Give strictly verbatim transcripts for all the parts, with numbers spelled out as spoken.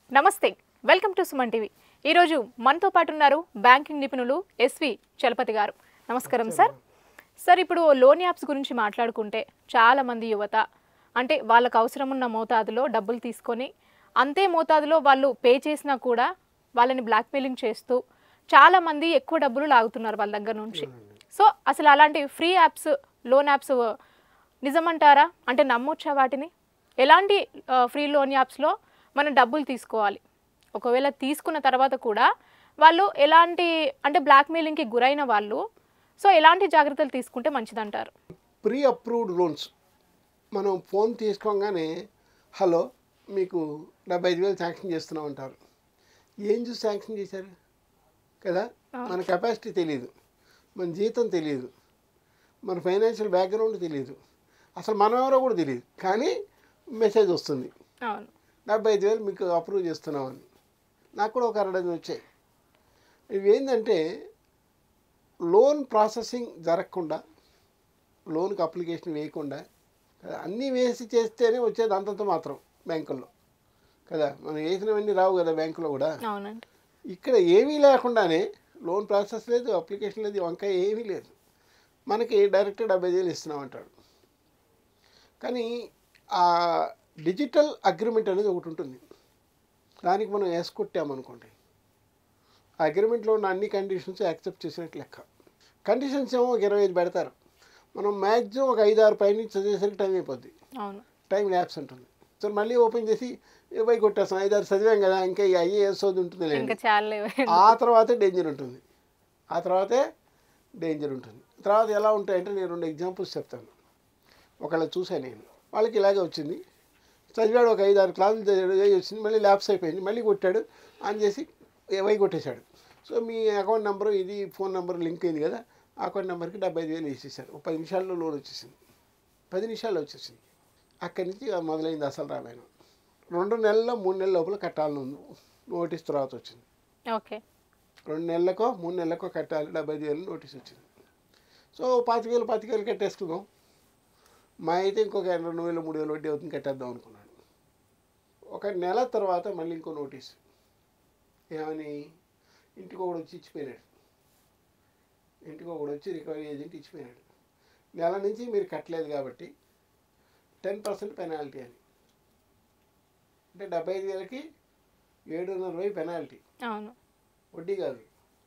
నమస్తే welcome to Suman TV ఈ రోజు మనతో పాటు ఉన్నారు బ్యాంకింగ్ నిపుణులు ఎస్వి చలపతి గారు నమస్కారం సార్ సార్ ఇప్పుడు లోన్ యాప్స్ గురించి మాట్లాడుకుంటే చాలా మంది యువత అంటే వాళ్ళకి అవసరం ఉన్న మోతాదులో డబ్బులు తీసుకొని అంతే మోతాదులో వాళ్ళు పే చేసినా కూడా వాళ్ళని బ్లాక్ మెయిలింగ్ చేస్తూ చాలా మంది ఎక్కువ డబ్బులు లాగుతున్నారు వాళ్ళ దగ్గర నుంచి సో అసలు అలాంటి ఫ్రీ యాప్స్ లోన్ యాప్స్ నిజమంటారా అంటే నమ్మొచ్చా వాటిని ఎలాంటి ఫ్రీ లోన్ యాప్స్లో మనం డబ్బులు తీసుకోవాలి ఒకవేళ తీసుకున్న తర్వాత కూడా వాళ్ళు ఎలాంటి అంటే బ్లాక్మెయిలింగ్కి గురైన వాళ్ళు సో ఎలాంటి జాగ్రత్తలు తీసుకుంటే మంచిదంటారు? ప్రీ అప్రూవ్డ్ లోన్స్ మనం ఫోన్ తీసుకోగానే హలో మీకు డెబ్బై ఐదు వేలు శాంక్షన్ చేస్తున్నాం అంటారు. ఏం చూసి శాంక్షన్ చేశారు కదా? మన కెపాసిటీ తెలియదు, మన జీతం తెలియదు, మన ఫైనాన్షియల్ బ్యాక్గ్రౌండ్ తెలియదు, అసలు మనం ఎవరో కూడా తెలియదు. కానీ మెసేజ్ వస్తుంది డెబ్బై ఐదు వేలు మీకు అప్రూవ్ చేస్తున్నామని. నాకు కూడా ఒక అరడజన్ వచ్చాయి. ఇవి ఏంటంటే లోన్ ప్రాసెసింగ్ జరగకుండా, లోన్కి అప్లికేషన్ వేయకుండా అన్నీ వేసి చేస్తేనే వచ్చేది అంతంత మాత్రం బ్యాంకుల్లో కదా. మనం వేసినవన్నీ రావు కదా బ్యాంకులో కూడా. ఇక్కడ ఏమీ లేకుండానే లోన్ ప్రాసెస్ లేదు, అప్లికేషన్ లేదు, వంకాయ ఏమీ లేదు, మనకి డైరెక్ట్ డెబ్బై వేలు ఇస్తున్నామంటాడు. కానీ ఆ డిజిటల్ అగ్రిమెంట్ అనేది ఒకటి ఉంటుంది, దానికి మనం వేసుకొట్టామనుకోండి ఆ అగ్రిమెంట్లో ఉన్న అన్ని కండిషన్స్ యాక్సెప్ట్ చేసినట్టు లెక్క. కండిషన్స్ ఏమో ఒక ఇరవై ఐదు పెడతారు, మనం మ్యాక్సిమం ఒక ఐదు ఆరు పై నుంచి చదివేసరికి టైం అయిపోద్ది, టైం ల్యాప్స్ ఉంటుంది. సో మళ్ళీ ఓపెన్ చేసి ఇరవై కొట్టేస్తాం, ఐదు ఆరు చదివాం కదా ఇంకా ఐఏఎస్ అది ఉంటుంది లేదు. ఆ తర్వాతే డేంజర్ ఉంటుంది, ఆ తర్వాతే డేంజర్ ఉంటుంది. తర్వాత ఎలా ఉంటాయంటే నేను రెండు ఎగ్జాంపుల్స్ చెప్తాను. ఒకళ్ళ చూసాను నేను, వాళ్ళకి ఇలాగే వచ్చింది, చదివాడు ఒక ఐదు ఆరు క్లాసులు చదివాడు, వచ్చింది, మళ్ళీ ల్యాప్స్ అయిపోయింది, మళ్ళీ కొట్టాడు, ఆన్ చేసి వై కొట్టేశాడు. సో మీ అకౌంట్ నెంబరు ఇది ఫోన్ నెంబర్ లింక్ అయింది కదా, ఆ అకౌంట్ నెంబర్కి డెబ్బై ఐదు వేలు వేసేసారు. ఒక పది నిమిషాల్లో లోన్ వచ్చేసింది, పది నిమిషాల్లో వచ్చేసింది. అక్కడి నుంచి మొదలైంది అసలు రామాయణం. రెండు నెలల్లో మూడు నెలల లోపల కట్టాలని ఉంది, నోటీస్ తర్వాత వచ్చింది. ఓకే, రెండు నెలలకో మూడు నెలలకో కట్టాలి, డెబ్బై ఐదు వేలు నోటీస్ వచ్చింది. సో పాతిక వేలు పాతిక వేలు కట్టేసుకుందాం, మా అయితే ఇంకొక రెండు వేలు మూడు వేలు వడ్డీ అవుతుంది కట్టేద్దాం అనుకున్నాను. ఒక నెల తర్వాత మళ్ళీ ఇంకో నోటీస్, ఏమని ఇంటికి ఒకడు వచ్చి ఇచ్చిపోయినాడు, ఇంటికి ఒకడు వచ్చి రికవరీ ఏజెంట్ ఇచ్చిపోయినాడు. నెల నుంచి మీరు కట్టలేదు కాబట్టి టెన్ పర్సెంట్ పెనాల్టీ అని. అంటే డెబ్బై ఐదు వేలకి ఏడున్నర వేలు పెనాల్టీ, వడ్డీ కాదు.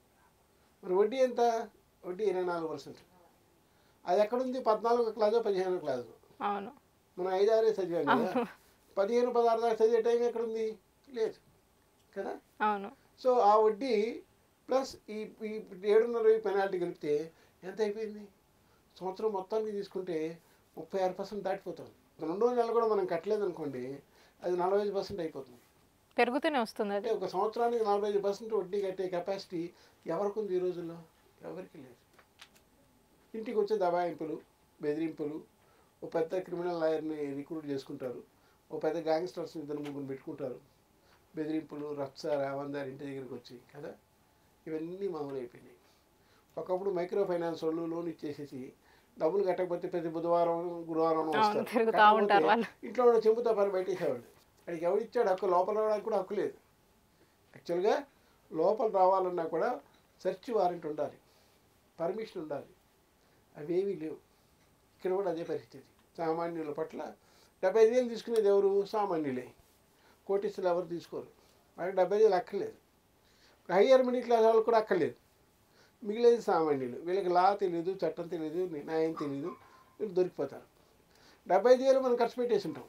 మరి వడ్డీ ఎంత? వడ్డీ ఇరవై నాలుగు పర్సెంట్. అది ఎక్కడుంది? పద్నాలుగు క్లాసు పదిహేను క్లాసు. మనం ఐదు ఆరే చదివాం కదా, పదిహేను పదహారు దాకా చదివే టైం ఎక్కడుంది? లేదు కదా. సో ఆ వడ్డీ ప్లస్ ఈ ఈ ఏడున్నర పెనాల్టీ కలిపితే ఎంత అయిపోయింది? సంవత్సరం మొత్తానికి తీసుకుంటే ముప్పై ఆరు పర్సెంట్ దాటిపోతుంది. రెండో నెలలు కూడా మనం కట్టలేదు అనుకోండి, అది నలభై ఐదు పర్సెంట్ అయిపోతుంది, పెరుగుతూనే వస్తుంది. అంటే ఒక సంవత్సరానికి నలభై ఐదు పర్సెంట్ వడ్డీ కట్టే కెపాసిటీ ఎవరికి ఉంది ఈ రోజుల్లో? ఎవరికి లేదు. ఇంటికి వచ్చే దబాయింపులు, బెదిరింపులు, ఓ పెద్ద క్రిమినల్ లాయర్ని రిక్రూట్ చేసుకుంటారు, ఓ పెద్ద గ్యాంగ్స్టర్స్ని ఇద్దరు ముగ్గురు పెట్టుకుంటారు, బెదిరింపులు, రచ్చ రావందారు ఇంటి దగ్గరికి వచ్చి కదా. ఇవన్నీ మామూలు అయిపోయినాయి. ఒకప్పుడు మైక్రో ఫైనాన్స్ వాళ్ళు లోన్ ఇచ్చేసేసి డబ్బులు కట్టకపోతే ప్రతి బుధవారం గురువారం వస్తారు, ఇంట్లో ఉన్న చెంపుతో పని బయటేసేవాళ్ళు. అడిగి ఎవరు ఇచ్చాడు హక్కు? లోపల రావడానికి కూడా హక్కు లేదు. యాక్చువల్గా లోపల రావాలన్నా కూడా సెర్చ్ వారెంట్ ఉండాలి, పర్మిషన్ ఉండాలి, అవేమీ లేవు. ఇక్కడ కూడా అదే పరిస్థితి. సామాన్యుల పట్ల డెబ్బై ఐదు వేలు తీసుకునేది ఎవరు? సామాన్యులే. కోటీసులు ఎవరు తీసుకోరు, వాళ్ళకి డెబ్బై ఐదు వేలు అక్కర్లేదు. హయ్యర్ మిడిల్ క్లాస్ వాళ్ళకి కూడా అక్కర్లేదు, మిగిలేదు సామాన్యులు. వీళ్ళకి లా తెలియదు, చట్టం తెలియదు, న్యాయం తెలియదు, వీళ్ళు దొరికిపోతారు. డెబ్బై ఐదు వేలు మనం ఖర్చు పెట్టేసి ఉంటాం,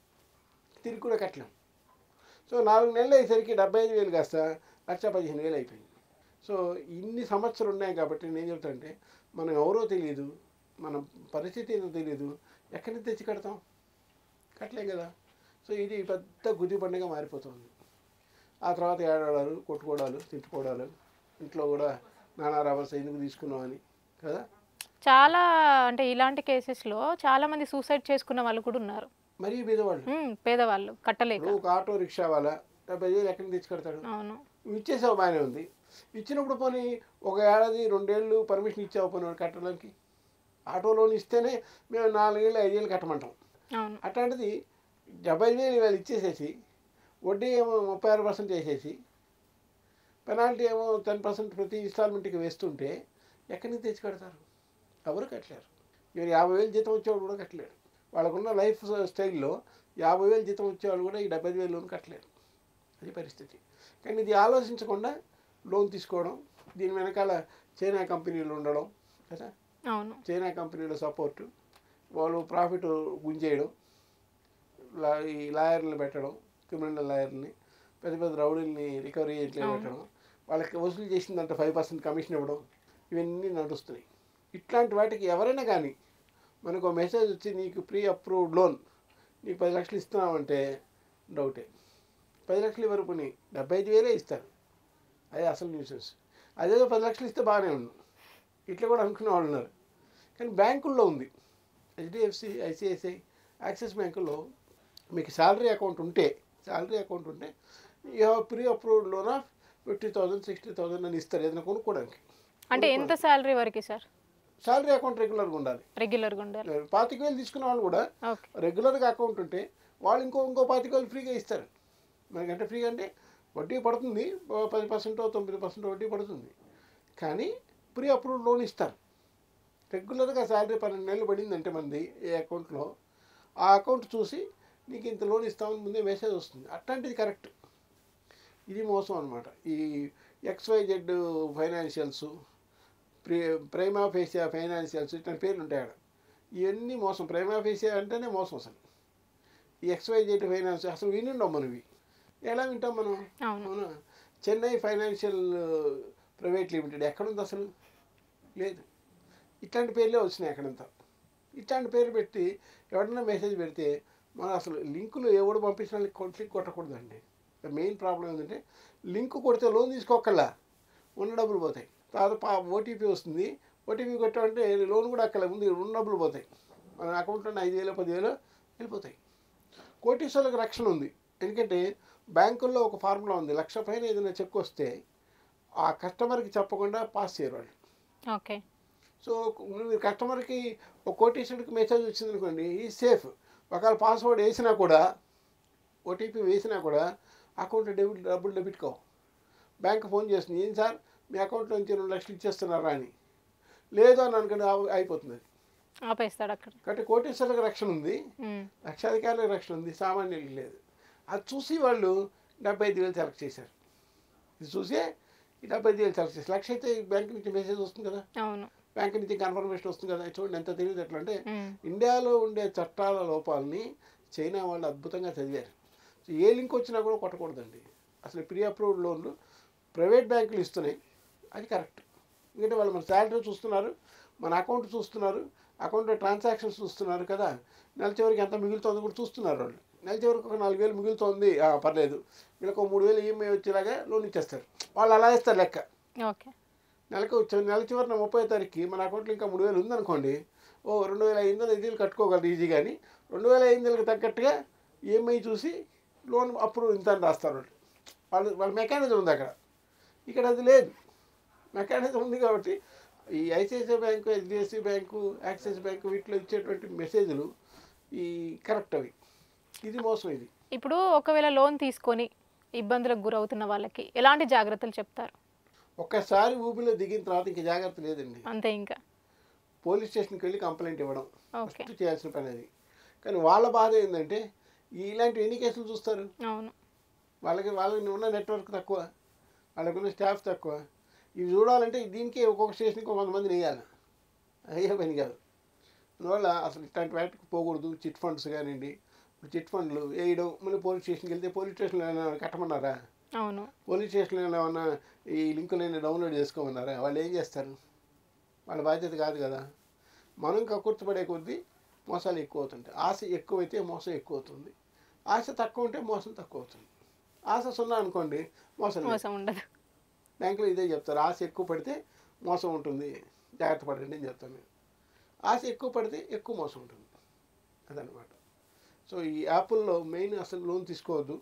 తిరిగి కూడా కట్టలేం. సో నాలుగు నెలలు అయ్యేసరికి డెబ్బై ఐదు వేలు కాస్త లక్ష పదిహేను వేలు అయిపోయింది. సో ఇన్ని సమస్యలు ఉన్నాయి కాబట్టి నేను చెప్తానంటే మనం ఎవరో తెలియదు, మన పరిస్థితి ఏదో తెలియదు, ఎక్కడి నుంచి తెచ్చి కడతాం? కట్టలేం కదా. సో ఇది పెద్ద గుది పండుగ మారిపోతుంది. ఆ తర్వాత ఏడాడాలు, కొట్టుకోవడాలు, తిట్టుకోవడాలు, ఇంట్లో కూడా నానా రవర్స్ ఎందుకు తీసుకున్నాం అని కదా. చాలా అంటే ఇలాంటి కేసెస్లో చాలా మంది సూసైడ్ చేసుకున్న వాళ్ళు కూడా ఉన్నారు. మరీ పేదవాళ్ళు పేదవాళ్ళు కట్టలేక. ఒక ఆటో రిక్షా వాళ్ళ డెబ్బై వేలు ఎక్కడి నుంచి తెచ్చి కడతాడు? ఇచ్చేసావు బాగానే ఉంది, ఇచ్చినప్పుడు పోనీ ఒక ఏడాది రెండేళ్ళు పర్మిషన్ ఇచ్చావు పోనీ కట్టడానికి. ఆటో లోన్ ఇస్తేనే మేము నాలుగేళ్ళు ఐదేళ్ళు కట్టమంటాం. అట్లాంటిది డెబ్బై వేలు ఇవాళ ఇచ్చేసేసి వడ్డీ ఏమో ముప్పై ఆరు పర్సెంట్ వేసేసి పెనాల్టీ ఏమో టెన్ పర్సెంట్ ప్రతి ఇన్స్టాల్మెంట్కి వేస్తుంటే ఎక్కడి నుంచి తెచ్చి కడతారు? ఎవరు కట్టలేరు. ఇవాళ యాభై వేలు జీతం వచ్చేవాడు కూడా కట్టలేడు. వాళ్ళకున్న లైఫ్ స్టైల్లో యాభై వేలు జీతం వచ్చేవాళ్ళు కూడా ఈ డెబ్బై ఐదు వేలు లోన్ కట్టలేరు. అది పరిస్థితి. కానీ ఇది ఆలోచించకుండా లోన్ తీసుకోవడం, దీని వెనకాల చైనా కంపెనీలు ఉండడం కదా, అవును, చైనా కంపెనీల సపోర్టు, వాళ్ళు ప్రాఫిట్ గుంజేయడం, లా ఈ లాయర్లను పెట్టడం, క్రిమినల్ లాయర్ని, పెద్ద పెద్ద రౌడీల్ని రికవరీ ఏజెంట్లు పెట్టడం, వాళ్ళకి వసూలు చేసిందంటే ఫైవ్ పర్సెంట్ కమిషన్ ఇవ్వడం, ఇవన్నీ నడుస్తున్నాయి. ఇట్లాంటి వాటికి ఎవరైనా కానీ మనకు ఒక మెసేజ్ వచ్చి నీకు ప్రీ అప్రూవ్డ్ లోన్ నీకు పది లక్షలు ఇస్తున్నామంటే డౌటే. పది లక్షలు ఇవ్వరు, పోనీ డెబ్బై ఐదు వేలే ఇస్తారు. అదే అసలు న్యూసెన్స్. అదేదో పది లక్షలు ఇస్తే బాగానే ఉంది, ఇట్లా కూడా అనుకునే వాళ్ళు ఉన్నారు. కానీ బ్యాంకుల్లో ఉంది, హెచ్డిఎఫ్సి, ఐసిఐసిఐ, యాక్సిస్ బ్యాంకుల్లో మీకు శాలరీ అకౌంట్ ఉంటే శాలరీ అకౌంట్ ఉంటే you have pre approved loan of fifty thousand sixty thousand అని ఇస్తారు ఏదైనా కొనుక్కోవడానికి. అంటే ఎంత శాలరీ వరకు సార్? శాలరీ అకౌంట్ రెగ్యులర్గా ఉండాలి. రెగ్యులర్గా ఉండాలి. పాతిక వేలు తీసుకున్న వాళ్ళు కూడా రెగ్యులర్గా అకౌంట్ ఉంటే వాళ్ళు ఇంకో ఇంకో పాతిక వేలు ఫ్రీగా ఇస్తారు. మనకంటే ఫ్రీగా అంటే వడ్డీ పడుతుంది, పది పర్సెంటో తొమ్మిది పర్సెంట్ వడ్డీ పడుతుంది, కానీ ప్రీ అప్రూవ్డ్ లోన్ ఇస్తారు. రెగ్యులర్గా శాలరీ పన్నెండు నెలలు పడిందంటే మంది ఏ అకౌంట్లో, ఆ అకౌంట్ చూసి నీకు ఇంత లోన్ ఇస్తామని ముందే మెసేజ్ వస్తుంది. అట్లాంటిది కరెక్ట్. ఇది మోసం అనమాట. ఈ XYZ financials, pre prima facie financials ఇట్లాంటి పేర్లు ఉంటాయి అక్కడ. ఇవన్నీ మోసం. ప్రైమా ఫేసియా అంటేనే మోసం అసలు. ఈ ఎక్స్వైజెడ్ ఫైనాన్స్ అసలు వినిండం మనవి, ఎలా వింటాం మనం? అవునా? చెన్నై ఫైనాన్షియల్ ప్రైవేట్ లిమిటెడ్ ఎక్కడుంది అసలు? లేదు. ఇట్లాంటి పేర్లే వచ్చినాయి అక్కడంతా. ఇట్లాంటి పేర్లు పెట్టి ఎవరైనా మెసేజ్ పెడితే మనం అసలు లింకులు ఎవడు పంపించిన క్లిక్ కొట్టకూడదండి. మెయిన్ ప్రాబ్లం ఏంటంటే లింక్ కొడితే లోన్ తీసుకోకల్లా ఉన్న డబ్బులు పోతాయి. తర్వాత ఓటీపీ వస్తుంది, ఓటీపీ కొట్టామంటే లోన్ కూడా అక్కడ ముందు ఉన్న డబ్బులు పోతాయి. మన అకౌంట్లో ఐదు వేలు పదివేలు వెళ్ళిపోతాయి. కోటీశ్వర్లకు రక్షణ ఉంది, ఎందుకంటే బ్యాంకుల్లో ఒక ఫార్ములా ఉంది, లక్ష పైన ఏదైనా చెక్ వస్తే ఆ కస్టమర్కి చెప్పకుండా పాస్ చేయరు వాళ్ళు. ఓకే. సో మీరు కస్టమర్కి ఒక కోటీశ్వరుడికి మెసేజ్ వచ్చింది అనుకోండి, ఈ సేఫ్. ఒకవేళ పాస్వర్డ్ వేసినా కూడా, ఓటీపీ వేసినా కూడా అకౌంట్లో డెబిట్ డబ్బులు డెబిట్ కావు. బ్యాంక్ ఫోన్ చేస్తుంది, ఏం సార్ మీ అకౌంట్లో నుంచి రెండు లక్షలు ఇచ్చేస్తున్నారా అని. లేదు అని అనుకోండి, అయిపోతుంది, అది ఆపేస్తాడు అక్కడ. కాబట్టి కోటీశ్వరులకు రక్షణ ఉంది, లక్షాధికారులకు రక్షణ ఉంది, సామాన్యులకు లేదు. అది చూసి వాళ్ళు డెబ్బై ఐదు వేలు సెలెక్ట్ చేశారు. ఇది చూసే ఈ డెబ్బై ఐదు వేలు సెలెక్ట్ చేశారు. లక్ష అయితే బ్యాంక్ నుంచి మెసేజ్ వస్తుంది కదా, అవును, బ్యాంక్ నుంచి కన్ఫర్మేషన్ వస్తుంది కదా. చూడండి ఎంత తెలియదు ఎట్లా అంటే, ఇండియాలో ఉండే చట్టాల లోపాలని చైనా వాళ్ళు అద్భుతంగా చదివారు. సో ఏ లింక్ వచ్చినా కూడా కొట్టకూడదండి. అసలు ప్రీ అప్రూవ్డ్ లోన్లు ప్రైవేట్ బ్యాంకులు ఇస్తున్నాయి, అది కరెక్ట్. ఎందుకంటే వాళ్ళు మన శాలరీ చూస్తున్నారు, మన అకౌంట్ చూస్తున్నారు, అకౌంట్లో ట్రాన్సాక్షన్స్ చూస్తున్నారు కదా, నెల చివరికి ఎంత మిగులుతుందో కూడా చూస్తున్నారు వాళ్ళు. నెల చివరికి ఒక నాలుగు వేలు మిగులుతోంది, పర్లేదు, వీళ్ళకి ఒక మూడు వేలు ఈఎంఐ వచ్చేలాగా లోన్ ఇచ్చేస్తారు. వాళ్ళు అలా ఇస్తారు లెక్క. ఓకే. నెలకు నెల చివరిన ముప్పై తారీఖుకి మన అకౌంట్లో ఇంకా మూడు వేలు ఉందనుకోండి, ఓ రెండు వేల ఐదు వందలు ఐదు వేలు కట్టుకోగలరు ఈజీ. కానీ రెండు వేల ఐదు వందలకు తగ్గట్టుగా ఈఎంఐ చూసి లోన్ అప్పుడు ఇంత అని రాస్తారు వాళ్ళు. వాళ్ళు వాళ్ళ మెకానిజం ఉంది అక్కడ. ఇక్కడ అది లేదు. మెకానిజం ఉంది కాబట్టి ఈ ICICI bank, HDFC bank, Axis bank వీటిలో ఇచ్చేటువంటి మెసేజ్లు ఈ కరెక్ట్ అవి. ఇది మోసం. ఇది ఇప్పుడు ఒకవేళ లోన్ తీసుకొని ఇబ్బందులకు గురవుతున్న వాళ్ళకి ఎలాంటి జాగ్రత్తలు చెప్తారు? ఒక్కసారి ఊపిలో దిగిన తర్వాత ఇంకా జాగ్రత్త లేదండి, అంతే. ఇంకా పోలీస్ స్టేషన్కి వెళ్ళి కంప్లైంట్ ఇవ్వడం ఓకే, ఫస్ట్ చేయాల్సిన పని అది. కానీ వాళ్ళ బాధ ఏంటంటే ఇలాంటి ఎన్ని కేసులు చూస్తారు. అవును, వాళ్ళకి వాళ్ళకి ఉన్న నెట్వర్క్ తక్కువ, వాళ్ళకి ఉన్న స్టాఫ్ తక్కువ. ఇవి చూడాలంటే దీనికి ఒక్కొక్క స్టేషన్కి కొంతమందిని వేయాలి, అయ్యే పని కాదు. అందువల్ల అసలు ఇట్లాంటి వాటికి పోకూడదు. చిట్ ఫండ్స్ కానివ్వండి, చిట్ ఫండ్లు వేయడం, మళ్ళీ పోలీస్ స్టేషన్కి వెళ్తే పోలీస్ స్టేషన్లో ఏమైనా కట్టమన్నారా? అవును. పోలీస్ స్టేషన్లో ఏమైనా ఈ లింకులైనా డౌన్లోడ్ చేసుకోమన్నారా? వాళ్ళు ఏం చేస్తారు? వాళ్ళ బాధ్యత కాదు కదా. మనం కక్కుర్తిపడే కొద్దీ మోసాలు ఎక్కువ అవుతుంటాయి. ఆశ ఎక్కువైతే మోసం ఎక్కువ అవుతుంది, ఆశ తక్కువ ఉంటే మోసం తక్కువ అవుతుంది. ఆశ సున్నా అనుకోండి, మోసం మోసం ఉండదు. బ్యాంకులో ఇదే చెప్తారు, ఆశ ఎక్కువ పడితే మోసం ఉంటుంది, జాగ్రత్త పడండి అని చెప్తాను నేను. ఆశ ఎక్కువ పడితే ఎక్కువ మోసం ఉంటుంది, అదనమాట. సో ఈ యాప్ల్లో మెయిన్ అసలు లోన్ తీసుకోవద్దు.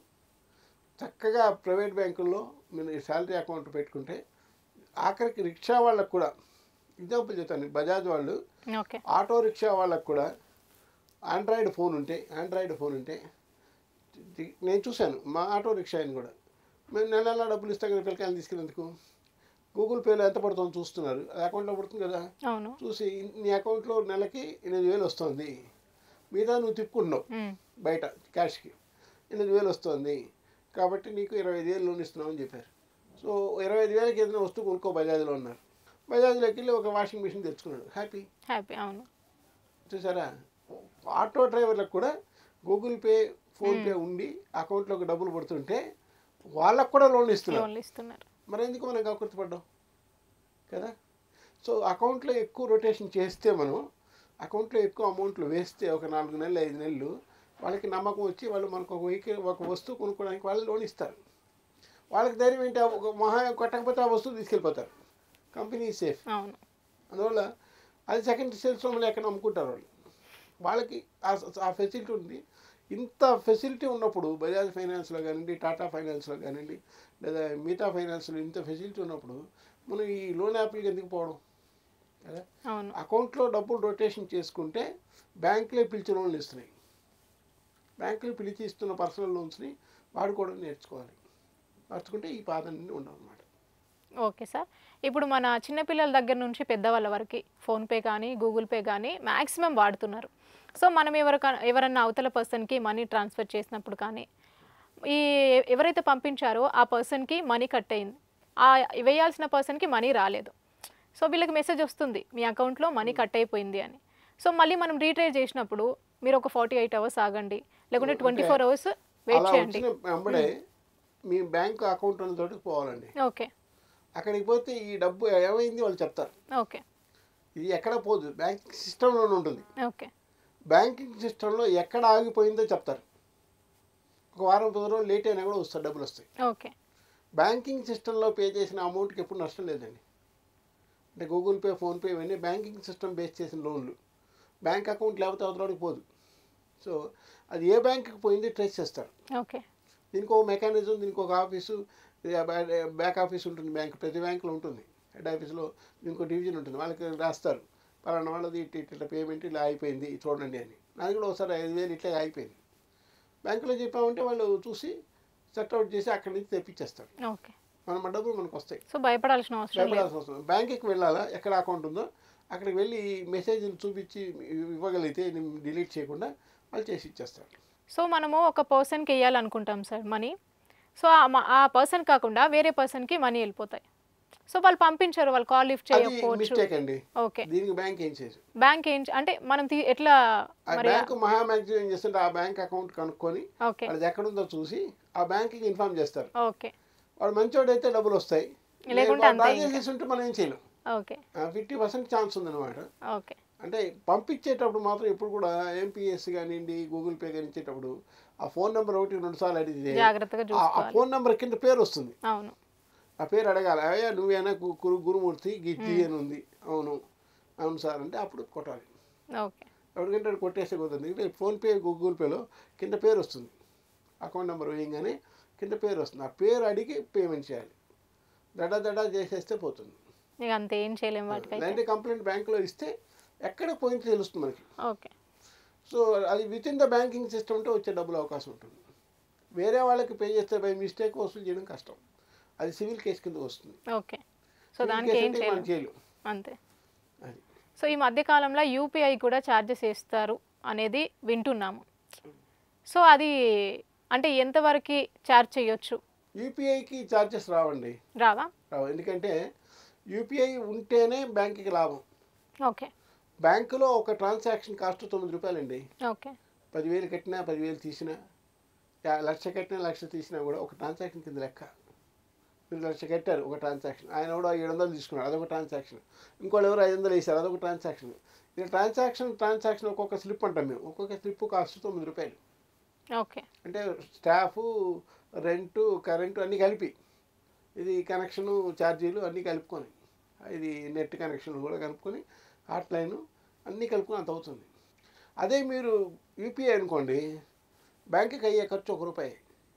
చక్కగా ప్రైవేట్ బ్యాంకుల్లో మీరు శాలరీ అకౌంట్ పెట్టుకుంటే, ఆఖరికి రిక్షా వాళ్ళకు కూడా ఎగ్జాంపుల్ చెప్తాను, బజాజ్ వాళ్ళు ఆటో రిక్షా వాళ్ళకు కూడా ఆండ్రాయిడ్ ఫోన్ ఉంటే ఆండ్రాయిడ్ ఫోన్ ఉంటే నేను చూశాను మా ఆటో రిక్షా ఆయన కూడా, మేము నెల నెల డబ్బులు ఇస్తాం కదా పిల్లకాయలు తీసుకెళ్ళేందుకు, గూగుల్ పేలో ఎంత పడుతుందో చూస్తున్నారు, అది అకౌంట్లో పడుతుంది కదా, చూసి నీ అకౌంట్లో నెలకి ఎనిమిది వేలు వస్తుంది, మిగతా నువ్వు తిప్పుకుంటున్నావు బయట క్యాష్కి, ఎనిమిది వేలు వస్తుంది కాబట్టి నీకు ఇరవై ఐదు వేలు లోన్ ఇస్తున్నావు అని చెప్పారు. సో ఇరవై ఐదు వేలకి ఏదైనా వస్తువు కొనుక్కో బజాజ్లో ఉన్నారు, బజాజ్లోకి వెళ్ళి ఒక వాషింగ్ మిషన్ తెచ్చుకున్నాడు, హ్యాపీ హ్యాపీ. అవును, చూసారా, ఆటో డ్రైవర్లకు కూడా గూగుల్ పే ఫోన్పే ఉండి అకౌంట్లోకి డబ్బులు పడుతుంటే వాళ్ళకు కూడా లోన్లు ఇస్తున్నారు. మరి ఎందుకు మనం కాకూర్చపడ్డాం కదా. సో అకౌంట్లో ఎక్కువ రొటేషన్ చేస్తే, మనం అకౌంట్లో ఎక్కువ అమౌంట్లు వేస్తే ఒక నాలుగు నెలలు ఐదు నెలలు వాళ్ళకి నమ్మకం వచ్చి వాళ్ళు మనకు ఒక వెహికల్ ఒక వస్తువు కొనుక్కోవడానికి వాళ్ళు లోన్ ఇస్తారు. వాళ్ళకి ధైర్యం ఏంటి, ఒక మహా కొట్టకపోతే ఆ వస్తువు తీసుకెళ్ళిపోతారు, కంపెనీ సేఫ్. అవును, అందువల్ల అది సెకండ్ సేల్స్లో మళ్ళీ ఎక్కడ అమ్ముకుంటారు వాళ్ళు, వాళ్ళకి ఆ ఫెసిలిటీ ఉంది. ఇంత ఫెసిలిటీ ఉన్నప్పుడు బజాజ్ ఫైనాన్స్లో కానివ్వండి, టాటా ఫైనాన్స్లో కానివ్వండి, లేదా మిగతా ఫైనాన్స్లో ఇంత ఫెసిలిటీ ఉన్నప్పుడు మనం ఈ లోన్ యాప్లకి ఎందుకు పోవడం కదా. అకౌంట్లో డబ్బులు రొటేషన్ చేసుకుంటే బ్యాంకులే పిలిచి లోన్లు ఇస్తున్నాయి, బ్యాంకులు పిలిచి ఇస్తున్న పర్సనల్ లోన్స్ని వాడుకోవడం నేర్చుకోవాలి, నేర్చుకుంటే ఈ బాధలన్నీ ఉండవు అన్నమాట. ఓకే సార్, ఇప్పుడు మన చిన్నపిల్లల దగ్గర నుంచి పెద్దవాళ్ళ వరకు ఫోన్పే కానీ గూగుల్ పే కానీ మ్యాక్సిమం వాడుతున్నారు. సో మనం ఎవరికైనా ఎవరన్నా అవతల పర్సన్కి మనీ ట్రాన్స్ఫర్ చేసినప్పుడు కానీ ఈ ఎవరైతే పంపించారో ఆ పర్సన్కి మనీ కట్ అయింది, ఆ వేయాల్సిన పర్సన్కి మనీ రాలేదు. సో వీళ్ళకి మెసేజ్ వస్తుంది మీ అకౌంట్లో మనీ కట్ అయిపోయింది అని. సో మళ్ళీ మనం రీట్రేస్ చేసినప్పుడు మీరు ఒక ఫార్టీ ఎయిట్ అవర్స్ ఆగండి, లేకుంటే ట్వంటీ ఫోర్ అవర్స్ వెయిట్ చేయండి. మీ బ్యాంక్ అకౌంట్ ఉన్న తోటికి పోవాలండి. ఓకే, అక్కడికి పోతే ఈ డబ్బు ఏమైంది వాళ్ళు చెప్తారు. ఓకే, ఇది ఎక్కడ పోదు, బ్యాంకింగ్ సిస్టంలోనే ఉంటుంది. ఓకే, బ్యాంకింగ్ సిస్టంలో ఎక్కడ ఆగిపోయిందో చెప్తారు. ఒక వారం పది రోజులు లేట్ అయినా కూడా వస్తాయి, డబ్బులు వస్తాయి. ఓకే, బ్యాంకింగ్ సిస్టంలో పే చేసిన అమౌంట్కి ఎప్పుడు నష్టం లేదండి. అంటే గూగుల్ పే ఫోన్పే ఇవన్నీ బ్యాంకింగ్ సిస్టమ్ బేస్ చేసిన లోన్లు, బ్యాంక్ అకౌంట్ లేకపోతే అవతలకి పోదు. సో అది ఏ బ్యాంకుకి పోయింది ట్రేస్ చేస్తారు. ఓకే, దీనికి ఒక మెకానిజం, దీనికి ఒక ఆఫీసు, బ్యాక్ ఆఫీస్ ఉంటుంది, బ్యాంక్ ప్రతి బ్యాంకులో ఉంటుంది, హెడ్ ఆఫీస్లో ఇంకో డివిజన్ ఉంటుంది, వాళ్ళకి రాస్తారు పలానా వాళ్ళది ఇట్లా పేమెంట్ ఇలా అయిపోయింది చూడండి అని. నాది కూడా ఒకసారి ఐదు వేలు ఇట్లా అయిపోయింది, బ్యాంకులో చెప్పామంటే వాళ్ళు చూసి సెట్అవుట్ చేసి అక్కడి నుంచి తెప్పించేస్తారు. ఓకే, మన డబ్బులు మనకు వస్తాయి. సో భయపడాల్సిన అవసరం భయపడాల్సిన అవసరం బ్యాంకుకి వెళ్ళాలా, ఎక్కడ అకౌంట్ ఉందో అక్కడికి వెళ్ళి మెసేజ్ చూపించి ఇవ్వగలిగితే డిలీట్ చేయకుండా వాళ్ళు చేసి ఇచ్చేస్తారు. సో మనము ఒక పర్సన్కి వేయాలనుకుంటాం సార్ మనీ, సో ఆ పర్సన్ కాకుండా వేరే పర్సన్కి మనీ వెళ్ళిపోతాయి. సో వాళ్ళు పంపించారు, వాళ్ళు కాల్ లిఫ్ట్ చేయకపోవచ్చు. మిస్టేక్ అండి. ఓకే, దీనికి బ్యాంక్ ఏం చేయదు. బ్యాంక్ ఏం అంటే మనం ఎట్లా బ్యాంక్ మహా మ్యాక్సిమం ఏం చేస్తుంటే ఆ బ్యాంక్ అకౌంట్ కనుక్కొని అది ఎక్కడ ఉందో చూసి ఆ బ్యాంక్కి ఇన్ఫార్మ్ చేస్తారు. ఓకే, వాడు మంచోడు అయితే డబ్బులు వస్తాయి, లేకుంటే మనం ఏం చేయలేం. ఓకే, ఫిఫ్టీ పర్సెంట్ ఛాన్స్ ఉందన్నమాట. ఓకే, అంటే పంపించేటప్పుడు మాత్రం ఎప్పుడు కూడా ఎంపీఎస్ కానివ్వండి గూగుల్ పే కానీ ఇచ్చేటప్పుడు ఆ ఫోన్ నెంబర్ ఒకటి రెండు సార్లు అడిగితే ఆ ఫోన్ నెంబర్ కింద పేరు వస్తుంది. అవును, ఆ పేరు అడగాలి, అయ్యా నువ్వేనా గురు గురుమూర్తి గిజ్జి అని ఉంది, అవును అవును సార్ అంటే అప్పుడు కొట్టాలి. ఓకే, ఎవరికంటే కొట్టేస్తే కుదరదు. ఫోన్పే గూగుల్ పేలో కింద పేరు వస్తుంది, అకౌంట్ నెంబర్ వేయగానే కింద పేరు వస్తుంది, ఆ పేరు అడిగి పేమెంట్ చేయాలి. దడా దడా చేసేస్తే పోతుంది, అంతే ఏం చేయలేము. వాటికి అలాంటి కంప్లైంట్ బ్యాంకులో ఇస్తే ఎక్కడ పోయింది తెలుస్తుంది మనకి. ఓకే, సో అది within the banking system ఉంటే వచ్చే డబ్బులు అవకాశం ఉంటుంది. వేరే వాళ్ళకి పే చేస్తే బై మిస్టేక్ వసూలు చేయడం కష్టం, అది సివిల్ కేసు కింద వస్తుంది. ఓకే, సో దానికి ఏం చేయలేము అంతే. అది సో ఈ మధ్యకాలంలో యూపీఐ కూడా ఛార్జెస్ వేస్తారు అనేది వింటున్నాము. సో అది అంటే ఎంతవరకు ఛార్జ్ చేయొచ్చు? యూపీఐకి ఛార్జెస్ రావండి. రావా? రావు, ఎందుకంటే యూపీఐ ఉంటేనే బ్యాంకుకి లాభం. ఓకే, బ్యాంకులో ఒక ట్రాన్సాక్షన్ కాస్ట్ తొమ్మిది రూపాయలండి. ఓకే, పదివేలు కట్టినా పదివేలు తీసినా, లక్ష కట్టినా లక్ష తీసినా కూడా ఒక ట్రాన్సాక్షన్ కింద లెక్క. మీరు లక్ష కట్టారు ఒక ట్రాన్సాక్షన్, ఆయన కూడా ఏడు వందలు తీసుకున్నారు అదొక ట్రాన్సాక్షన్, ఇంకోళ్ళు ఎవరు ఐదు వందలు వేసారు అదొక ట్రాన్సాక్షన్. ఇక ట్రాన్సాక్షన్ ట్రాన్సాక్షన్ ఒక్కొక్క స్లిప్ అంటాం మేము, ఒక్కొక్క స్లిప్ కాస్ట్ తొమ్మిది రూపాయలు. ఓకే, అంటే స్టాఫ్ రెంటు కరెంటు అన్నీ కలిపి, ఇది కనెక్షను ఛార్జీలు అన్నీ కలుపుకొని, ఇది నెట్ కనెక్షన్ కూడా కలుపుకొని హాట్ లైను అన్నీ కలుపుకొని అంత అవుతుంది. అదే మీరు యూపీఐ అనుకోండి, బ్యాంకుకి అయ్యే ఖర్చు ఒక రూపాయి,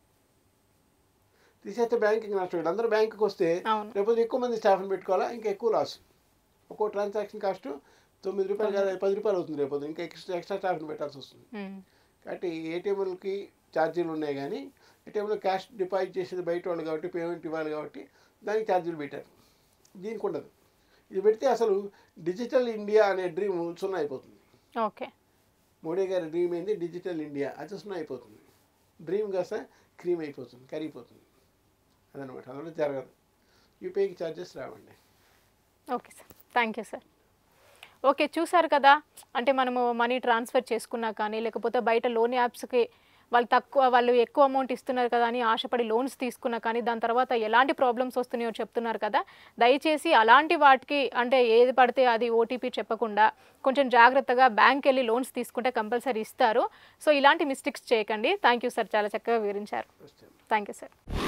తీసేస్తే బ్యాంకుకి నష్టం. అందరూ బ్యాంకుకి వస్తే రేపు ఎక్కువ మంది స్టాఫ్ని పెట్టుకోవాలా, ఇంకా ఎక్కువ లాస్. ఒక్కో ట్రాన్సాక్షన్ కాస్ట్ తొమ్మిది రూపాయలు కాదు పది రూపాయలు అవుతుంది, రేపు ఇంకా ఎక్స్ట్రా ఎక్స్ట్రా స్టాఫ్ని పెట్టాల్సి వస్తుంది. కాబట్టి ఏటీఎంలకి ఛార్జీలు ఉన్నాయి, కానీ ఈ టైంలో క్యాష్ డిపాజిట్ చేసేది బయట వాళ్ళు కాబట్టి పేమెంట్ ఇవ్వాలి కాబట్టి దానికి ఛార్జీలు పెట్టారు. దీనికి ఉండదు. ఇది పెడితే అసలు డిజిటల్ ఇండియా అనే డ్రీమ్ సున్నా అయిపోతుంది. ఓకే, మోడీ గారి డ్రీమ్ ఏంది? Digital India. అది సున్నా అయిపోతుంది. డ్రీమ్ కాస్త క్రీమ్ అయిపోతుంది, కరిగిపోతుంది. అదనమాట. అందులో జరగదు. యూపీఐకి ఛార్జెస్ రావండి. Okay sir, thank you sir. Okay, చూసారు కదా, అంటే మనము మనీ ట్రాన్స్ఫర్ చేసుకున్నా కానీ లేకపోతే బయట లోన్ యాప్స్కి వాళ్ళు తక్కువ వాళ్ళు ఎక్కువ అమౌంట్ ఇస్తున్నారు కదా అని ఆశపడి లోన్స్ తీసుకున్నా కానీ దాని తర్వాత ఎలాంటి ప్రాబ్లమ్స్ వస్తున్నాయో చెప్తున్నారు కదా. దయచేసి అలాంటి వాటికి అంటే ఏది పడితే అది ఓటీపీ చెప్పకుండా కొంచెం జాగ్రత్తగా బ్యాంక్ వెళ్ళి లోన్స్ తీసుకుంటే కంపల్సరీ ఇస్తారు. సో ఇలాంటి మిస్టేక్స్ చేయకండి. థ్యాంక్ యూ సార్, చాలా చక్కగా వివరించారు. Thank you sir.